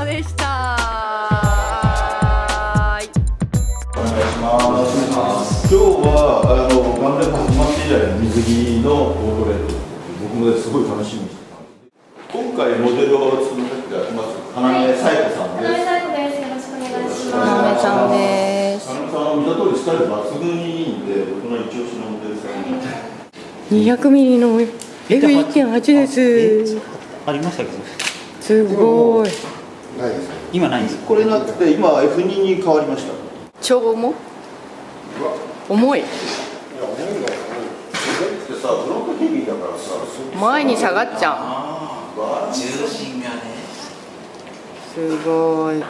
様でした。 お願いします。今日は元旦始まって以来の水着のオートレート、僕もすごい楽しみにしてたんです。今回モデルを務めていただきます花芽紗子さんです。 花芽紗子です。よろしくお願いします。 花芽さんです。 花芽さんは見た通りスタイル抜群にいいんで、僕の一押しのモデルさん。 200ミリの F1.8 です。 ありましたけど。 すごい。 ないですか。 今ないんです。 これなくて今 F2 に変わりました。 超重い。前に下がっちゃう。 重心がね。 すごい。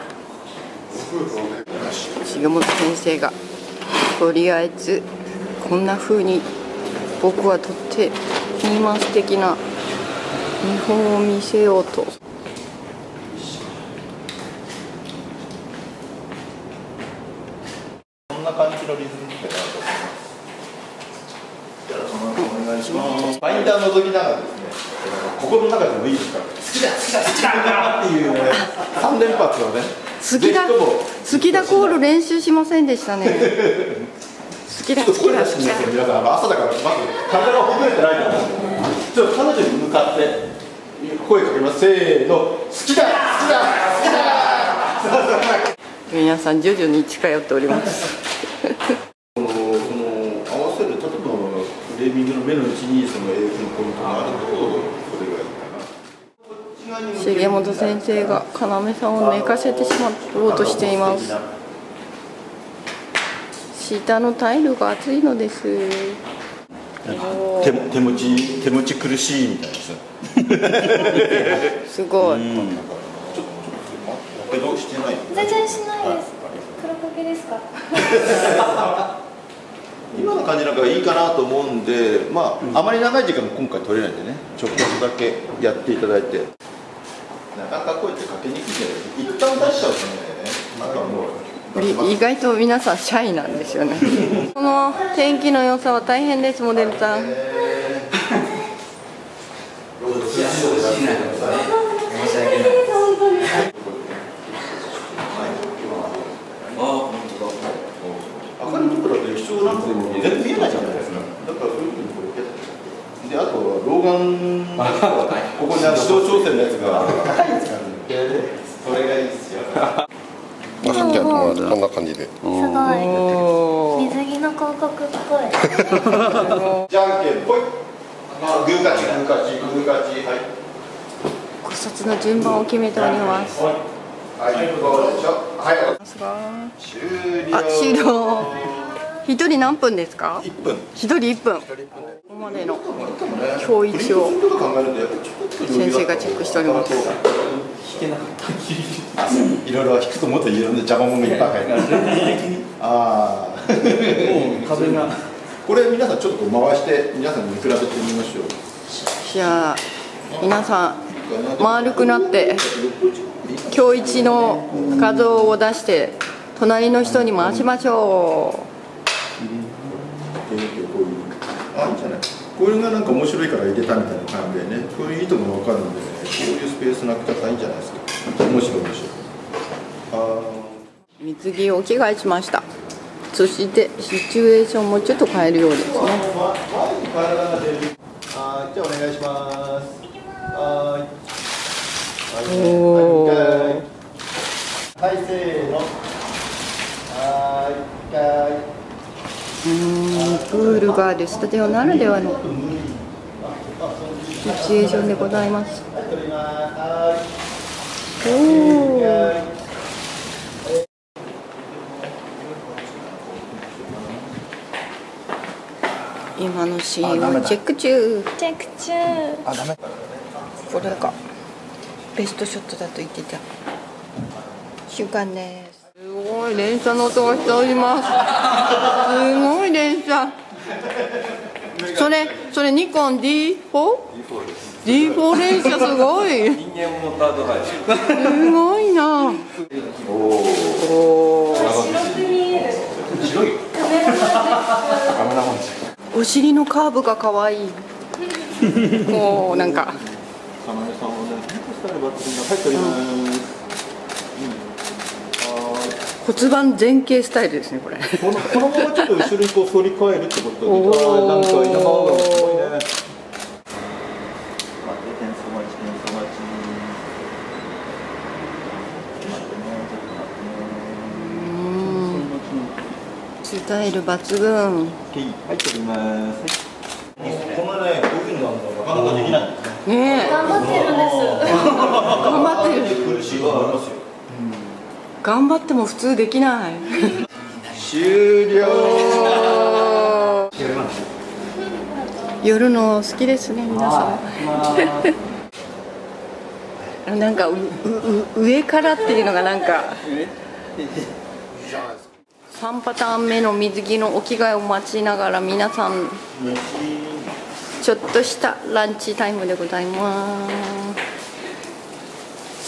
重本先生がとりあえずこんな風に僕はとってピーマンス的な見本を見せようと。 こんな感じのリズムかなと思います。よろしくお願いします。バインダー覗きながらですね、心の中でもいいですから。好きだっていうね、3連発をね。 好きだコール練習しませんでしたね。好きだ。 皆さん朝だからまず体がほぐれてないから、ちょっと彼女に向かって声かけます。せーの、好きだ。 皆さん徐々に近寄っております。 合わせる例えばフレーミングの目の位置にその映像のポイントがあるとそれがいいかな。 重本先生が要さんを寝かせてしまおうとしています。下のタイルが熱いのです。 手持ち苦しいみたいです。 すごい。 やけどしてない。 全然しないです。黒焦げですか。 今の感じなんかいいかなと思うんで、あまり長い時間今回取れないんでね、ちょっとだけやっていただいて。なかなかこうやってかけにくいじゃないですか。一旦出しちゃうとね、なんかもう意外と皆さんシャイなんですよね。この天気の良さは大変です、モデルさん。 明るいところだと液晶なんて全然見えないじゃないですか。だからそういうふうにこうやってで、あと老眼ここに自動調整のやつが高いやつがあるんで、それがいいですよ。 さっきやってもらってこんな感じで。 すごい。水着の広告っぽい。 じゃんけんぽい。グー勝ち。はい。 骨折の順番を決めております。 はい、どうでしょう。はい。 終了。一人何分ですか ？1分。 一人1分。ここまでの今日一を先生がチェックしております。 弾けなかった。 いろいろ弾くともっといろんな邪魔者がいっぱい入る。ああ。 もう壁が。 これ皆さんちょっとこう回して皆さんに見比べてみましょう。 じゃあ皆さん丸くなって今日一の画像を出して隣の人に回しましょう。 あ、いいんじゃない。これがなんか面白いから入れたみたいな感じでね、こういう意図も分かるので、ね、こういうスペースなくたらいいんじゃないですか。面白い。 水着をお着替えしました。そしてシチュエーションもちょっと変えるようですね。 はい、じゃあお願いします。はい、せーの。 プールがあるスタジオならではのシチュエーションでございます。今のシーンをチェック中。 あ、ダメ。 これがベストショットだと言ってた瞬間です。すごい連射の音がしております。すごい連射。それニコン D4？D4 連射すごい。 人間モータードライブ。 すごいな。 白い。 お尻のカーブが可愛い。もうなんか。 要さんをね、スタイル抜群が入っております。 骨盤前傾スタイルですねこれ。 このままちょっと後ろにこう反り返るってことで、なんか稲葉がすごいね。 スタイル抜群。 はい、取ります。こんなね、こういうのなかなかできないんですね。 ねえ。 頑張ってるんです。 頑張ってる。 苦しいと思いますよ。 頑張っても普通できない。 終了。 夜の好きですね皆さん。なんか上からっていうのがなんか。3パターン目の水着のお着替えを待ちながら皆さんちょっとしたランチタイムでございます。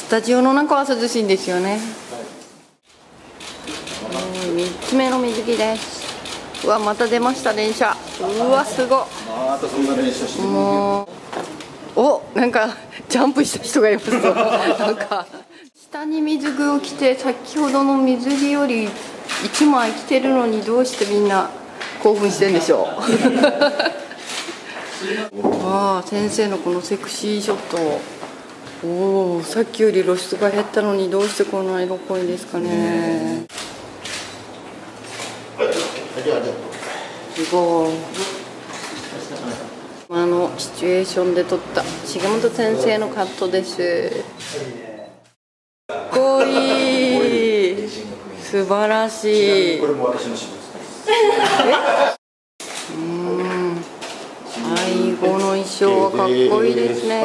スタジオの中は涼しいんですよね。3つ目の水着です。うわまた出ました電車。うわすごっ。 またそんな練習してもうおなんかジャンプした人がいますよ。なんか下に水着を着て先ほどの水着より1枚着てるのにどうしてみんな興奮してんでしょう。わあ先生のこのセクシーショット。おおさっきより露出が減ったのにどうしてこんな色っぽいんですかね。すごい。あのシチュエーションで撮った重本先生のカットです。かっこいい。素晴らしい。 これも私の私物です。 最後の衣装はかっこいいですね。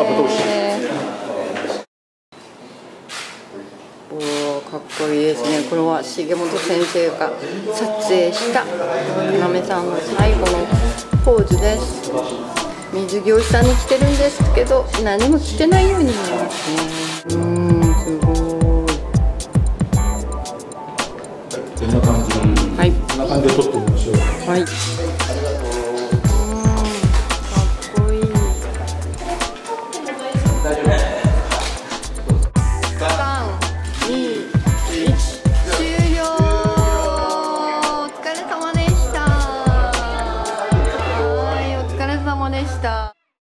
おおかっこいいですね。これは重本先生が撮影したなめさんの最後のポーズです。水着を下に着てるんですけど何も着てないように見えますね。すごい。 こんな感じ。 はい。 こんな感じで撮ってみましょう。 はい。